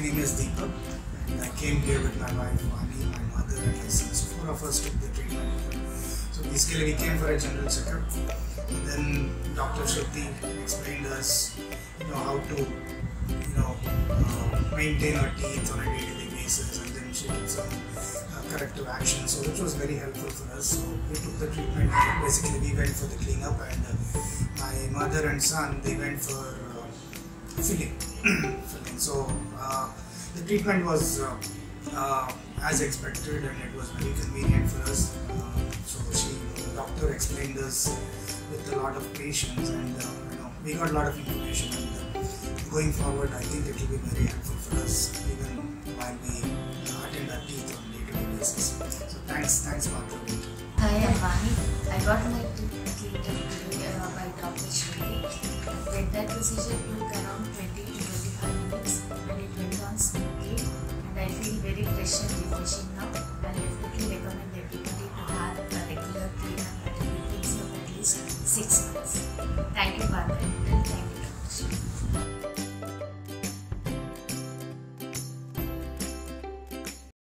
name is Deepak and I came here with my wife Vani, my mother and my son. So 4 of us took the treatment here. So basically we came for a general checkup and then Dr. Shruti explained us how to maintain our teeth on a day-to-day basis, and then she did some corrective action, so which was very helpful for us. So we took the treatment. Basically we went for the cleanup and my mother and son, they went for filling. So the treatment was as expected and it was very convenient for us. So the doctor explained us with a lot of patience and we got a lot of information, and going forward I think it will be very helpful for us even while we attend our teeth on a day-to-day basis. So thanks Partha. Hi, I'm Vani. I got my teeth cleaned today by Dr. Shruti. The entire procedure took around 20 to 25 minutes and it went on smoothly, and I feel very fresh and refreshing now. I definitely recommend everybody to have a regular cleanup at a frequency of at least 6 months. Thank you, Partha, and thank you, Dr. Shruti.